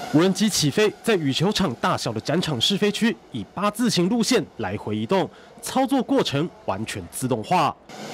无人机起飞，在羽球场大小的展场试飞区，以8字形路线来回移动，操作过程完全自动化。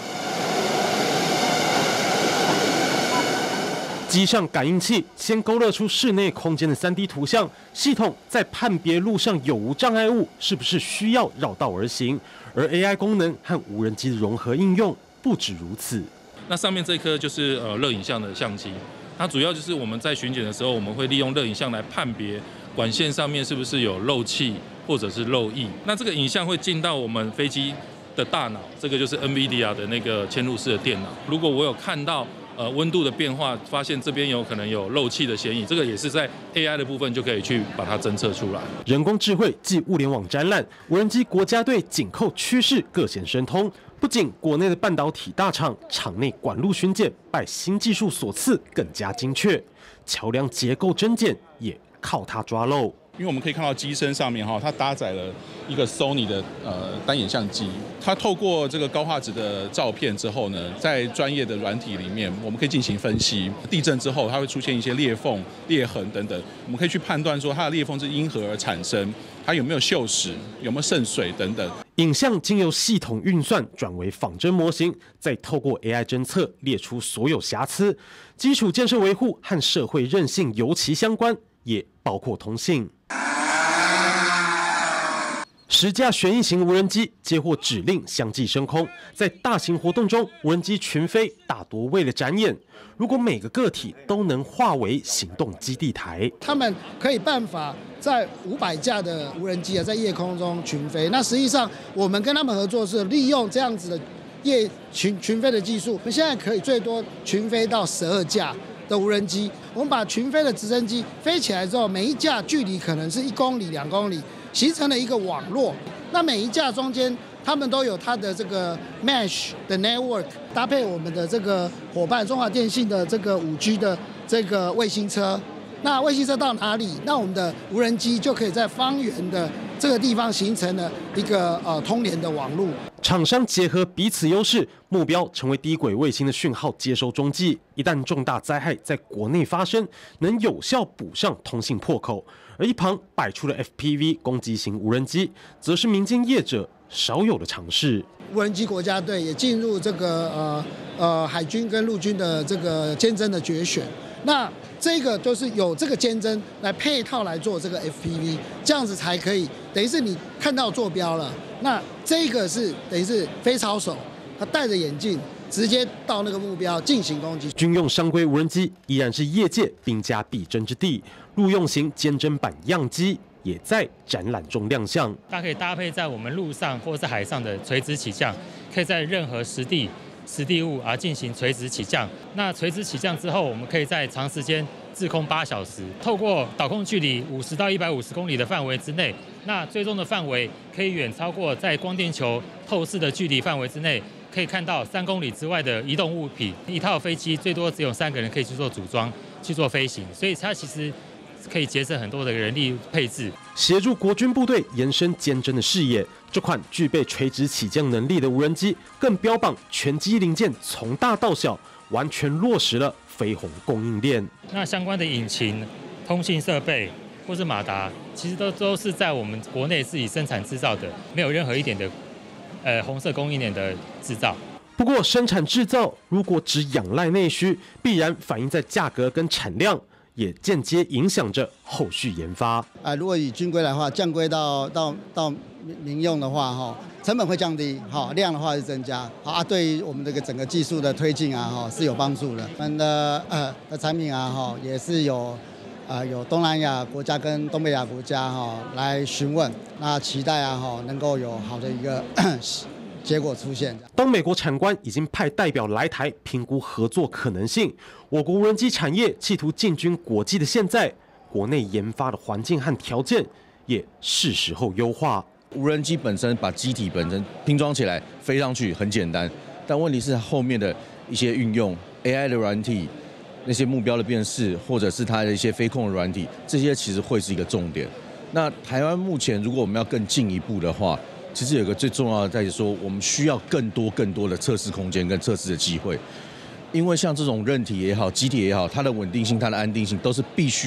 机上感应器先勾勒出室内空间的3D 图像，系统再判别路上有无障碍物，是不是需要绕道而行。而 AI 功能和无人机的融合应用不止如此。 那上面这颗就是热影像的相机，它主要就是我们在巡检的时候，我们会利用热影像来判别管线上面是不是有漏气或者是漏液。那这个影像会进到我们飞机的大脑，这个就是 NVIDIA 的那个嵌入式的电脑。如果我有看到温度的变化，发现这边有可能有漏气的嫌疑，这个也是在 AI 的部分就可以去把它侦测出来。 人工智慧暨物联网展览，无人机国家队紧扣趋势，各显神通。不仅国内的半导体大厂场内管路巡检拜新技术所赐更加精确，桥梁结构侦检也靠它抓漏。 因为我们可以看到机身上面它搭载了一个 Sony 的单眼相机，它透过这个高画质的照片之后呢，在专业的软体里面，我们可以进行分析。地震之后，它会出现一些裂缝、裂痕等等，我们可以去判断说它的裂缝是因何而产生，它有没有锈蚀，有没有渗水等等。 影像经由系统运算转为仿真模型，再透过 AI 侦测列出所有瑕疵。基础建设维护和社会韧性尤其相关，也包括通信。10架旋翼型无人机接获指令相继升空，在大型活动中，无人机群飞大多为了展演。如果每个个体都能化为行动基地台， 他们可以办法在500架的无人机在夜空中群飞。那实际上我们跟他们合作是利用这样子的夜群飞的技术，我们现在可以最多群飞到12架的无人机。我们把群飞的直升机飞起来之后，每一架距离可能是1公里、2公里。形成了一个网络，那每一架中间，他们都有它的这个 mesh 的 network， 搭配我们的这个伙伴中华电信的这个5G 的这个卫星车。那卫星车到哪里，那我们的无人机就可以在方圆的这个地方形成了一个通联的网络。 厂商结合彼此优势，目标成为低轨卫星的讯号接收中继。一旦重大灾害在国内发生，能有效补上通信破口。而一旁摆出了 FPV 攻击型无人机，则是民间业者少有的尝试。 无人机国家队也进入这个海军跟陆军的这个监侦的决选。那这个就是有这个监侦来配套来做这个 FPV， 这样子才可以，等于是你看到坐标了。那这个是等于是飞操手，他戴着眼镜直接到那个目标进行攻击。 军用商规无人机依然是业界兵家必争之地，陆用型监侦版样机也在展览中亮相。 它可以搭配在我们陆上或是海上的垂直起降，可以在任何实地物进行垂直起降。那垂直起降之后，我们可以在长时间滞空8小时，透过导控距离50到150公里的范围之内，那最终的范围可以远超过在光电球透视的距离范围之内，可以看到3公里之外的移动物品。一套飞机最多只有3个人可以去做组装、去做飞行，所以它其实可以节省很多的人力配置， 协助国军部队延伸监侦的视野。这款具备垂直起降能力的无人机，更标榜全机零件从大到小，完全落实了飞鸿供应链。 那相关的引擎、通信设备或是马达，其实都是在我们国内自己生产制造的，没有任何一点的红色供应链的制造。 不过，生产制造如果只仰赖内需，必然反映在价格跟产量，也间接影响着后续研发。 如果以军规来的话，降规到民用的话，成本会降低，量的话是增加，对于我们这个整个技术的推进是有帮助的。我们的产品也是有东南亚国家跟东北亚国家来询问，那期待能够有好的一个结果出现。 当美国产官已经派代表来台评估合作可能性，我国无人机产业企图进军国际的现在，国内研发的环境和条件也是时候优化。 无人机本身把机体本身拼装起来飞上去很简单，但问题是后面的一些运用 AI 的软体，那些目标的辨识，或者是它的一些飞控的软体，这些其实会是一个重点。那台湾目前如果我们要更进一步的话，其实有个最重要的在于说，我们需要更多的测试空间跟测试的机会，因为像这种韧体也好，机体也好，它的稳定性、它的安定性都是必须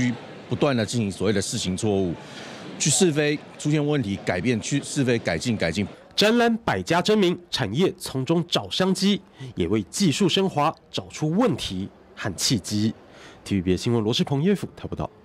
不断的进行所谓的试行错误，去是非出现问题改变，去是非改进。 展览百家争鸣，产业从中找商机，也为技术升华找出问题和契机。TVB 新闻罗世鹏、叶甫台报道。